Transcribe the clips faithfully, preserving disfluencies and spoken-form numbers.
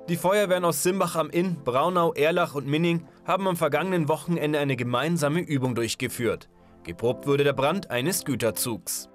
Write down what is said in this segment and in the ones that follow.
Die Feuerwehren aus Simbach am Inn, Braunau, Erlach und Minning haben am vergangenen Wochenende eine gemeinsame Übung durchgeführt. Geprobt wurde der Brand eines Güterzugs.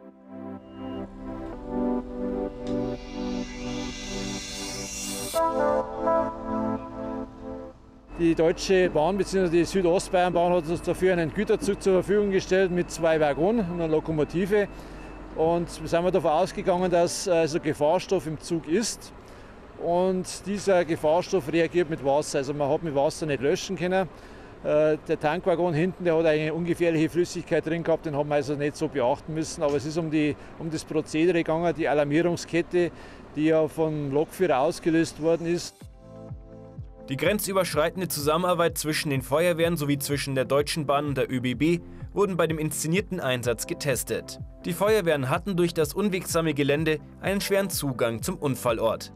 Die Deutsche Bahn bzw. die Südostbayernbahn hat uns dafür einen Güterzug zur Verfügung gestellt mit zwei Waggonen und einer Lokomotive. Und wir sind davon ausgegangen, dass also Gefahrstoff im Zug ist. Und dieser Gefahrstoff reagiert mit Wasser. Also man hat mit Wasser nicht löschen können. Der Tankwaggon hinten, der hat eine ungefährliche Flüssigkeit drin gehabt, den haben wir also nicht so beachten müssen. Aber es ist um, die, um das Prozedere gegangen, die Alarmierungskette, die ja vom Lokführer ausgelöst worden ist. Die grenzüberschreitende Zusammenarbeit zwischen den Feuerwehren sowie zwischen der Deutschen Bahn und der ÖBB wurden bei dem inszenierten Einsatz getestet. Die Feuerwehren hatten durch das unwegsame Gelände einen schweren Zugang zum Unfallort.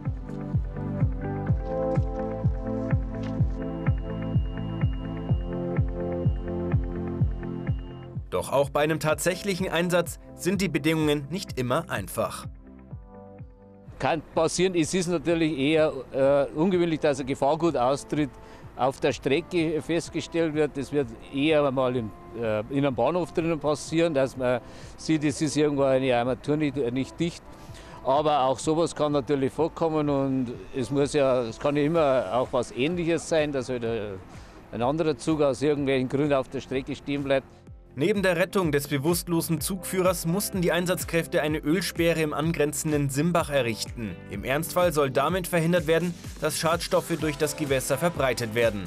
Doch auch bei einem tatsächlichen Einsatz sind die Bedingungen nicht immer einfach. Kann passieren, es ist natürlich eher äh, ungewöhnlich, dass ein Gefahrgutaustritt auf der Strecke festgestellt wird. Das wird eher mal in, äh, in einem Bahnhof drinnen passieren, dass man sieht, es ist irgendwo eine Armatur nicht, nicht dicht. Aber auch sowas kann natürlich vorkommen und es, muss ja, es kann ja immer auch was Ähnliches sein, dass halt ein anderer Zug aus irgendwelchen Gründen auf der Strecke stehen bleibt. Neben der Rettung des bewusstlosen Zugführers mussten die Einsatzkräfte eine Ölsperre im angrenzenden Simbach errichten. Im Ernstfall soll damit verhindert werden, dass Schadstoffe durch das Gewässer verbreitet werden.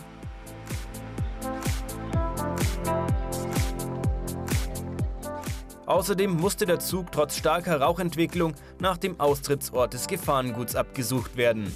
Außerdem musste der Zug trotz starker Rauchentwicklung nach dem Austrittsort des Gefahrenguts abgesucht werden.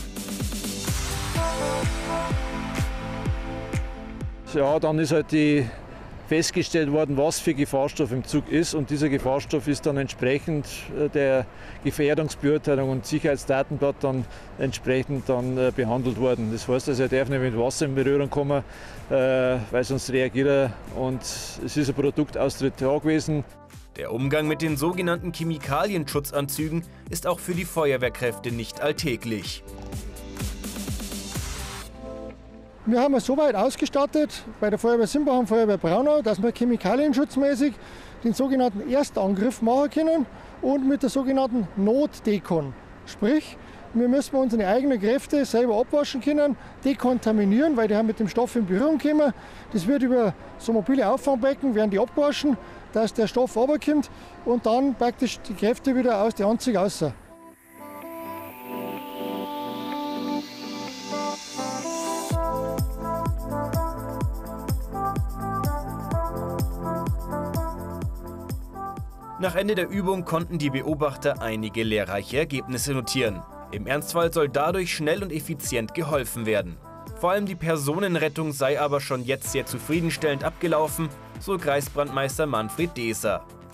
Ja, dann ist halt die festgestellt worden, was für Gefahrstoff im Zug ist, und dieser Gefahrstoff ist dann entsprechend der Gefährdungsbeurteilung und Sicherheitsdatenblatt dann entsprechend dann behandelt worden. Das heißt also, er darf nicht mit Wasser in Berührung kommen, weil sonst reagiert er, und es ist ein Produktaustritt da gewesen. Der Umgang mit den sogenannten Chemikalienschutzanzügen ist auch für die Feuerwehrkräfte nicht alltäglich. Wir haben es so weit ausgestattet bei der Feuerwehr Simbach und Feuerwehr Braunau, dass wir chemikalienschutzmäßig den sogenannten Erstangriff machen können und mit der sogenannten Notdekon. Sprich, wir müssen unsere eigenen Kräfte selber abwaschen können, dekontaminieren, weil die haben mit dem Stoff in Berührung kommen. Das wird über so mobile Auffangbecken, werden die abgewaschen, dass der Stoff runterkommt und dann praktisch die Kräfte wieder aus den Anzug raus. Nach Ende der Übung konnten die Beobachter einige lehrreiche Ergebnisse notieren. Im Ernstfall soll dadurch schnell und effizient geholfen werden. Vor allem die Personenrettung sei aber schon jetzt sehr zufriedenstellend abgelaufen, so Kreisbrandmeister Manfred Deser.